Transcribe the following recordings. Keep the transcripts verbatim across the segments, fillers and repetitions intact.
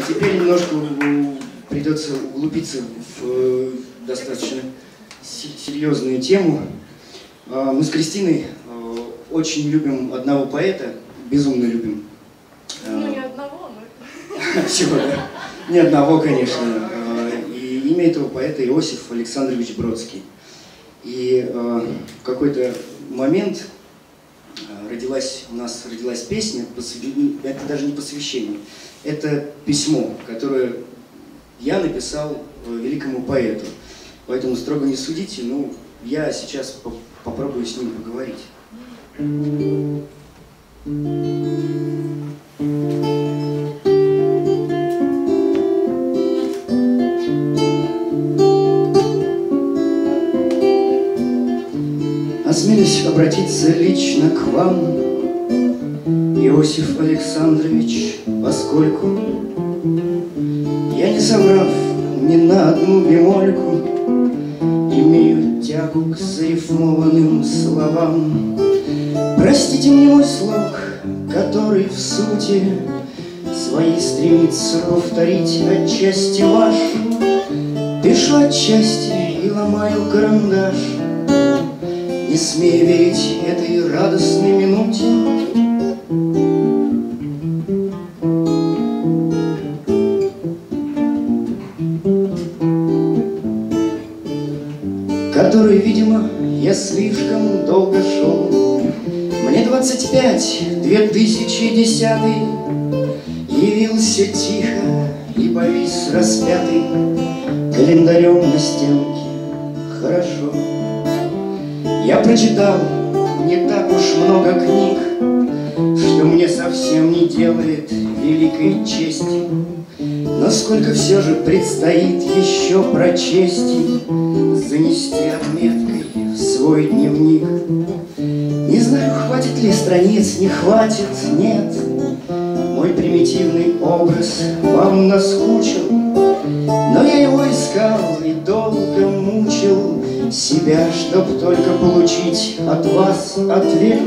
теперь немножко придется углубиться в достаточно серьезную тему. Мы с Кристиной очень любим одного поэта, безумно любим. Ну, не одного, но... Всего, да? Не одного, конечно. И имя этого поэта Иосиф Александрович Бродский. И в какой-то момент родилась, у нас родилась песня, это даже не посвящение, это письмо, которое я написал великому поэту. Поэтому строго не судите, ну, я сейчас по попробую с ним поговорить. Осмелюсь обратиться лично к вам, Иосиф Александрович, поскольку я, не соврав ни на одну бемольку, имею тягу к зарифмованным словам. Простите мне мой слог, который в сути своей стремится повторить отчасти ваш. Пишу отчасти и ломаю карандаш, не смея верить этой радостной минуте. Который, видимо, я слишком долго шел. Мне двадцать пять, две тысячи десятый, явился тихо и повис распятый календарем на стенке. Хорошо. Я прочитал не так уж много книг, что мне совсем не делает великой чести. Но сколько все же предстоит еще прочесть и занести отметкой в свой дневник. Не знаю, хватит ли страниц, не хватит, нет. Мой примитивный образ вам наскучил, но я его искал и долго мучил себя, чтоб только получить от вас ответ.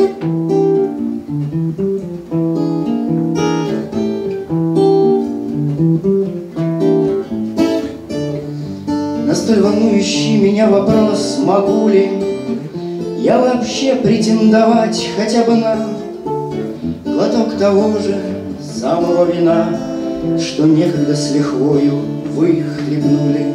На столь волнующий меня вопрос, могу ли я вообще претендовать хотя бы на глоток того же самого вина, что некогда с лихвою вы хлебнули.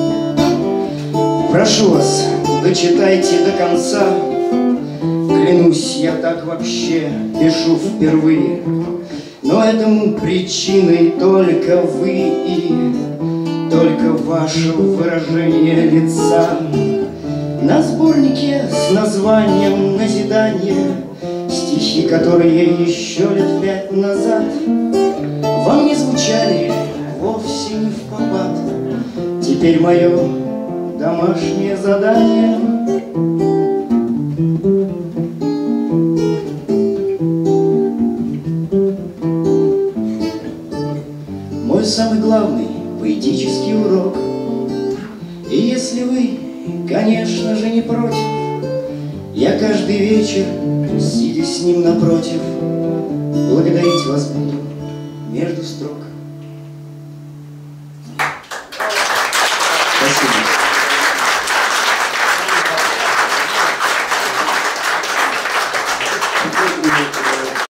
Прошу вас, дочитайте до конца. Клянусь, я так вообще пишу впервые, но этому причиной только вы и только ваше выражение лица. На сборнике с названием «Назидание» стихи, которые еще лет пять назад вам не звучали вовсе не впопад. Теперь мое домашнее задание мой самый главный поэтический урок. И если вы, конечно же, не против, я каждый вечер, сидя с ним напротив, благодарить вас буду